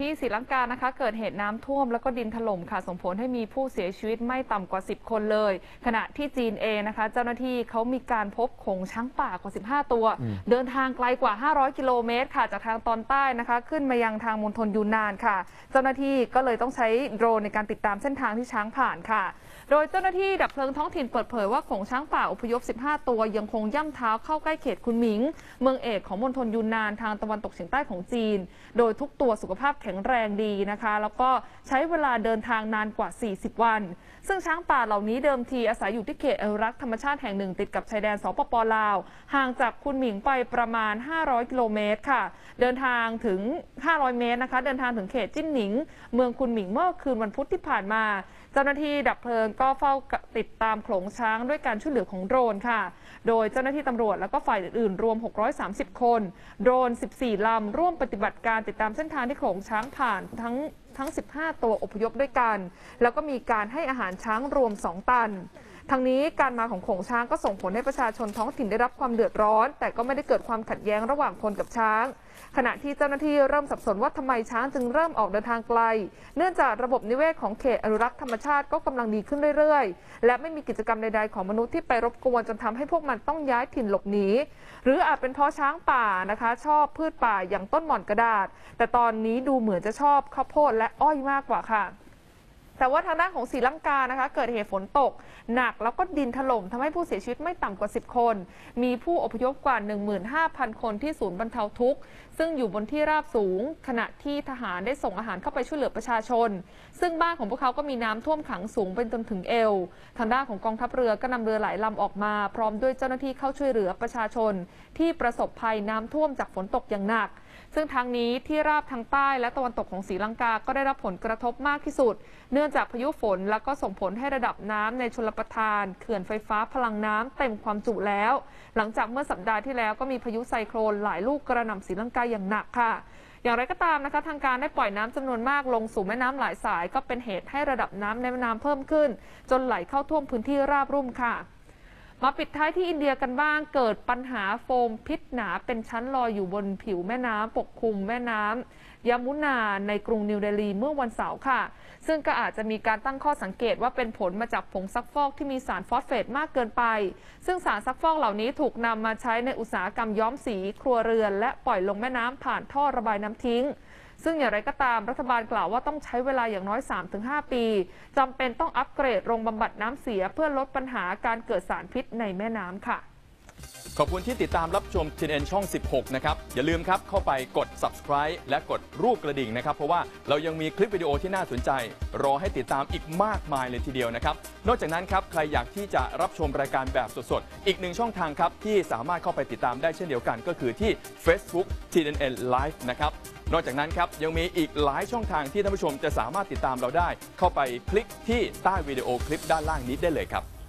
ที่ศรีลังกานะคะเกิดเหตุน้ำท่วมแล้วก็ดินถล่มค่ะส่งผลให้มีผู้เสียชีวิตไม่ต่ำกว่า10คนเลยขณะที่จีนเองนะคะเจ้าหน้าที่เขามีการพบโขลงช้างป่ากว่า15ตัวเดินทางไกลกว่า500กิโลเมตรค่ะจากทางตอนใต้นะคะขึ้นมายังทางมณฑลยูนนานค่ะเจ้าหน้าที่ก็เลยต้องใช้โดรนในการติดตามเส้นทางที่ช้างผ่านค่ะโดยเจ้าหน้าที่ดับเพลิงท้องถิ่นเปิดเผยว่าโขลงช้างป่าอพยพ15ตัวยังคงย่ำเท้าเข้าใกล้เขตคุนหมิงเมืองเอกของมณฑลยูนนานทางตะวันตกเฉียงใต้ของจีนโดยทุกตัวสุขภาพแข็งแรงดีนะคะแล้วก็ใช้เวลาเดินทางนานกว่า40วันซึ่งช้างป่าเหล่านี้เดิมทีอาศัยอยู่ที่เขตอนุรักษ์ธรรมชาติแห่งหนึ่งติดกับชายแดนสปป.ลาวห่างจากคุนหมิงไปประมาณ500กิโลเมตรค่ะเดินทางถึง500เมตรนะคะเดินทางถึงเขตจิ้นหนิงเมืองคุนหมิงเมื่อคืนวันพุธที่ผ่านมาเจ้าหน้าที่ดับเพลิงก็เฝ้าติดตามโขลงช้างด้วยการช่วยเหลือของโดรนค่ะโดยเจ้าหน้าที่ตำรวจและก็ฝ่ายอื่นๆรวม630คนโดรน14ลำร่วมปฏิบัติการติดตามเส้นทางที่โขลงช้างผ่านทั้ง15ตัวอพยพด้วยกันแล้วก็มีการให้อาหารช้างรวม2ตันทั้งนี้การมาของโขลงช้างก็ส่งผลให้ประชาชนท้องถิ่นได้รับความเดือดร้อนแต่ก็ไม่ได้เกิดความขัดแย้งระหว่างคนกับช้างขณะที่เจ้าหน้าที่เริ่มสับสนว่าทำไมช้างจึงเริ่มออกเดินทางไกลเนื่องจากระบบนิเวศของเขตอนุรักษ์ธรรมชาติก็กำลังดีขึ้นเรื่อยๆและไม่มีกิจกรรมใดๆของมนุษย์ที่ไปรบกวนจนทำให้พวกมันต้องย้ายถิ่นหลบหนีหรืออาจเป็นเพราะช้างป่านะคะชอบพืชป่าอย่างต้นหม่อนกระดาษแต่ตอนนี้ดูเหมือนจะชอบข้าวโพดและอ้อยมากกว่าค่ะแต่ว่าทางด้านของศรีลังกานะคะเกิดเหตุฝนตกหนักแล้วก็ดินถล่มทำให้ผู้เสียชีวิตไม่ต่ำกว่า10คนมีผู้อพยพกว่า 15,000 คนที่ศูนย์บรรเทาทุกข์ซึ่งอยู่บนที่ราบสูงขณะที่ทหารได้ส่งอาหารเข้าไปช่วยเหลือประชาชนซึ่งบ้านของพวกเขาก็มีน้ำท่วมขังสูงเป็นจนถึงเอวทางด้านของกองทัพเรือก็นำเรือหลายลำออกมาพร้อมด้วยเจ้าหน้าที่เข้าช่วยเหลือประชาชนที่ประสบภัยน้ำท่วมจากฝนตกอย่างหนักซึ่งทางนี้ที่ราบทางใต้และตะวันตกของศรีลังกาก็ได้รับผลกระทบมากที่สุดเนื่องจากพายุฝนแล้วก็ส่งผลให้ระดับน้ำในชลประทานเขื่อนไฟฟ้าพลังน้ำเต็มความจุแล้วหลังจากเมื่อสัปดาห์ที่แล้วก็มีพายุไซโคลนหลายลูกกระหน่ำศรีลังกาอย่างหนักค่ะอย่างไรก็ตามนะคะทางการได้ปล่อยน้ำจำนวนมากลงสู่แม่น้ำหลายสายก็เป็นเหตุให้ระดับน้ำในแม่น้ำเพิ่มขึ้นจนไหลเข้าท่วมพื้นที่ราบรุ่มค่ะมาปิดท้ายที่อินเดียกันบ้างเกิดปัญหาโฟมพิษหนาเป็นชั้นลอยอยู่บนผิวแม่น้ำปกคลุมแม่น้ำยมุนาในกรุงนิวเดลีเมื่อวันเสาร์ค่ะซึ่งก็อาจจะมีการตั้งข้อสังเกตว่าเป็นผลมาจากผงซักฟอกที่มีสารฟอสเฟตมากเกินไปซึ่งสารซักฟอกเหล่านี้ถูกนำมาใช้ในอุตสาหกรรมย้อมสีครัวเรือนและปล่อยลงแม่น้ำผ่านท่อระบายน้ำทิ้งซึ่งอย่างไรก็ตามรัฐบาลกล่าวว่าต้องใช้เวลาอย่างน้อย 3-5 ปีจำเป็นต้องอัปเกรดโรงบำบัดน้ำเสียเพื่อลดปัญหาการเกิดสารพิษในแม่น้ำค่ะขอบคุณที่ติดตามรับชม TNN ช่อง 16 นะครับอย่าลืมครับเข้าไปกด subscribe และกดรูปกระดิ่งนะครับเพราะว่าเรายังมีคลิปวิดีโอที่น่าสนใจรอให้ติดตามอีกมากมายเลยทีเดียวนะครับนอกจากนั้นครับใครอยากที่จะรับชมรายการแบบสดๆอีกหนึ่งช่องทางครับที่สามารถเข้าไปติดตามได้เช่นเดียวกันก็คือที่ Facebook TNN Live นะครับนอกจากนั้นครับยังมีอีกหลายช่องทางที่ท่านผู้ชมจะสามารถติดตามเราได้เข้าไปคลิกที่ใต้วิดีโอคลิปด้านล่างนี้ได้เลยครับ